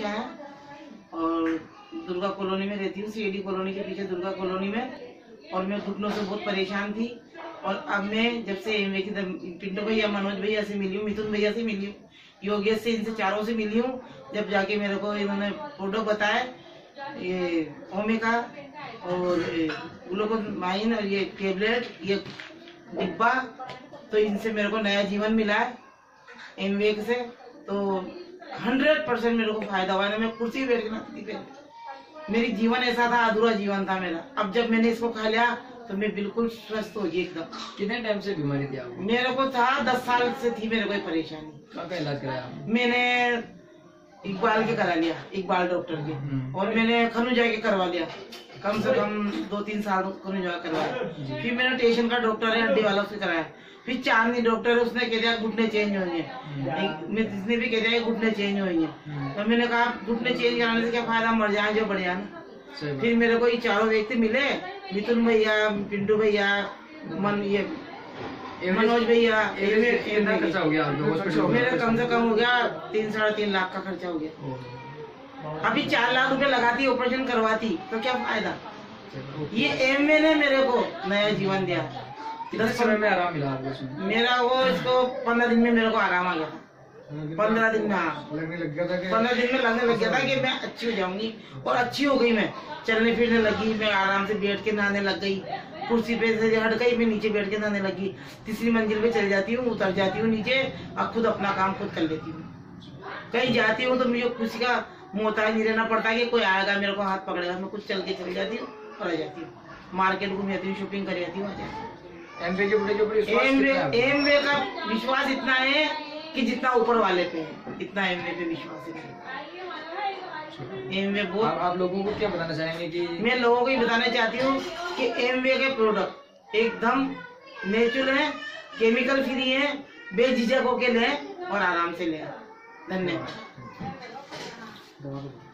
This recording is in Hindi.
समस्या है और दुर्गा कॉलोनी में रहती हूँ, सीडी कॉलोनी के पीछे दुर्गा कॉलोनी में। और मैं घुटनों से बहुत परेशान थी और अब मैं जब से एमवे की पिंटू भैया, मनोज भैया से मिली हूँ, मिथुन भैया से मिली हूँ, योगेश से, इनसे चारों से मिली हूँ। जब जाके मेरे को इन्होंने प्रोडक्ट बताया, ये ओमेगा और ग्लूकोमाइन और ये टेबलेट, ये डिब्बा, तो इनसे मेरे को नया जीवन मिला है एमवे से। तो 100% मेरे को फायदा हुआ है। मैं कुर्सी बैठ के ना, मेरी जीवन ऐसा था, अधूरा जीवन था मेरा। अब जब मैंने इसको खा लिया तो मैं बिल्कुल स्वस्थ हो गई एकदम। कितने टाइम से बीमारी थी आपको? मेरे को था 10 साल से थी मेरे को परेशानी। कहाँ इलाज कराया आपने? मैंने इकबाल के करा लिया, इकबाल डॉक्टर के, और मैंने खनुजा के करवा लिया, कम से कम 2-3 साल खनुजा करवाया। फिर मैंने टेशन का डॉक्टर है हड्डी वाला, उससे कराया। फिर चांदनी डॉक्टर है, उसने कह दिया घुटने चेंज हो गए, इसने भी कह दिया घुटने चेंज हो गए। तो मैंने कहा घुटने चेंज कराने से क्या फायदा, मर जाए जो बढ़िया ना। फिर मेरे को ये चारों व्यक्ति मिले, मिथुन भैया, पिंटू भैया, मनोज भैया। कितना खर्चा हो गया आपको? मेरा कम से कम हो गया 3-3.5 लाख का खर्चा हो गया। अभी 4 लाख रुपए लगाती, ऑपरेशन करवाती तो क्या फायदा। ये एमवे ने मेरे को नया जीवन दिया। कितने समय में आराम मिला आपको? मेरा वो इसको 15 दिन में मेरे को आराम आ गया। 15 दिन में, हाँ 15 दिन में लगने लग गया था कि मैं अच्छी हो जाऊंगी, और अच्छी हो गई। मैं चलने फिरने लगी, मैं आराम से बैठ के नहाने लग गई, कुर्सी पे से हट गई, मैं नीचे बैठ के नहाने लगी। 3री मंजिल पे चल जाती हूँ, उतर जाती हूँ नीचे, अब खुद अपना काम खुद कर लेती हूँ। कहीं जाती हूँ तो मुझे किसी का मोहताज नहीं रहना पड़ता कि कोई आएगा मेरे को हाथ पकड़ेगा। मैं कुछ चल के चली जाती हूँ और आ जाती हूँ, मार्केट घूम जाती हूँ, शॉपिंग कर जाती हूँ, आ जाती हूँ। एमवे का विश्वास इतना है कि जितना ऊपर वाले पे है, इतना एमवे पे विश्वास है। एमवे बहुत। आप लोगों को क्या बताना चाहेंगे? कि मैं लोगों को ये बताना चाहती हूँ कि एमवे के प्रोडक्ट एकदम नेचुरल है, केमिकल फ्री है, बेझिझक होके लें और आराम से लें। धन्यवाद।